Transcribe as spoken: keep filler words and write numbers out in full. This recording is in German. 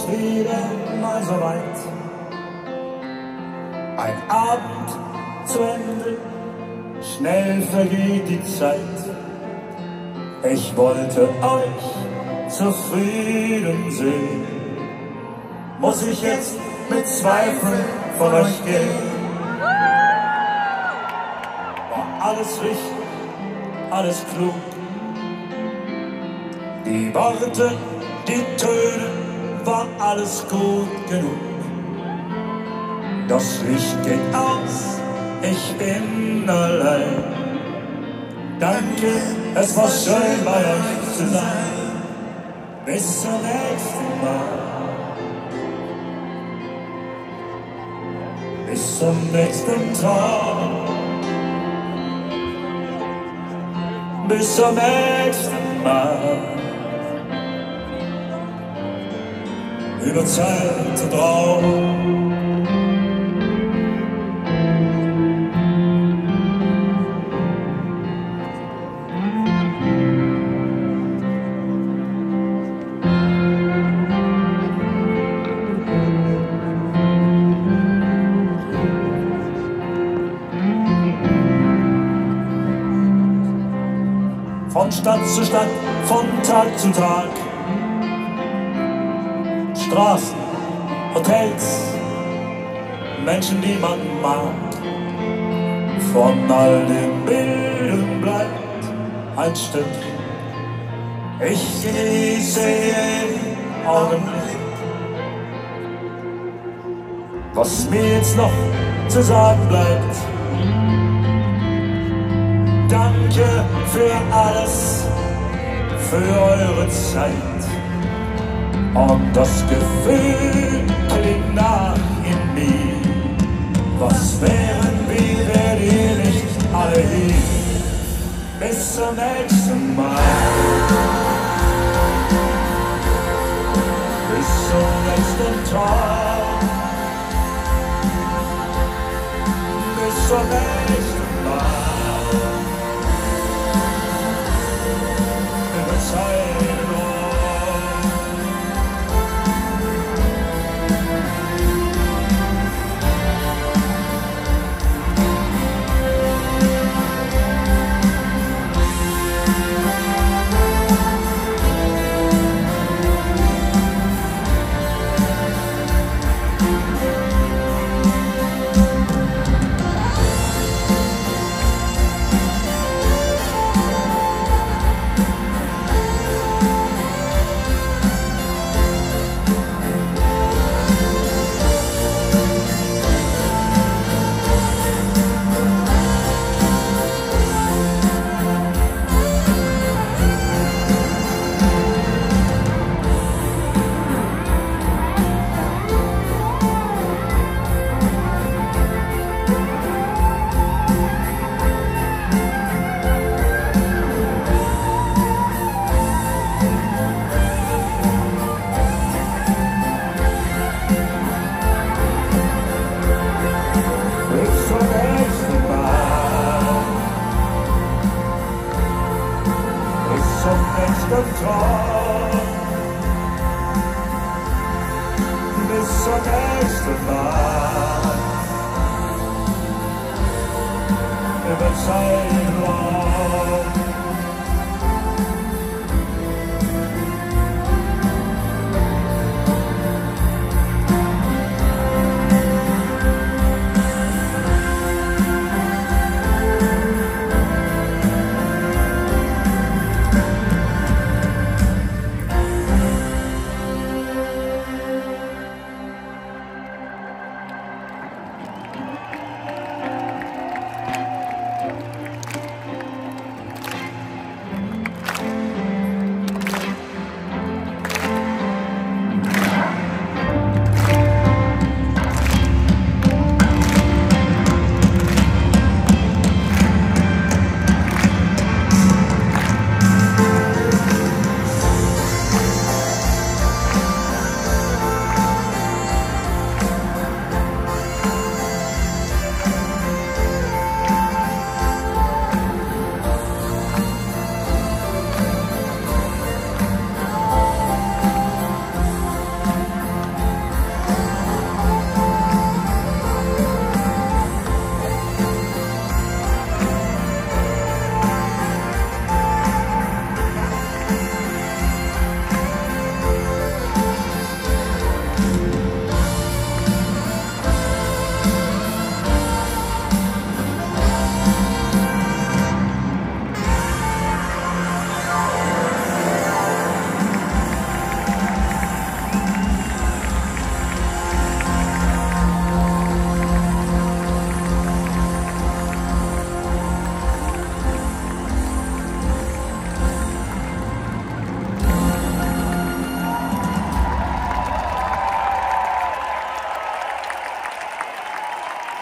wieder mal so weit. Ein Abend zu Ende, schnell vergeht die Zeit. Ich wollte euch zufrieden sehen. Muss ich jetzt mit Zweifeln von euch gehen? War alles richtig, alles klug. Die Worte, die Töne, war alles gut genug. Das Licht geht aus, ich bin allein. Danke, es war schön bei euch zu sein. Bis zum nächsten Mal. Bis zum nächsten Tag. Bis zum nächsten Mal. Über Zeit und Raum. Von Stadt zu Stadt, von Tag zu Tag. Straßen, Hotels, Menschen, die man mag. Von all den Bildern bleibt ein Stück. Ich genieße jeden Augenblick. Was mir jetzt noch zu sagen bleibt: Danke für alles, für eure Zeit. Und das Gefühl klingt nach in mir. Was wären wir, wärt ihr nicht alle hier? Bis zum nächsten Mal. Bis zum nächsten Tag. Bis zum nächsten Mal. Über Zeit. Bis zum nächsten Mal.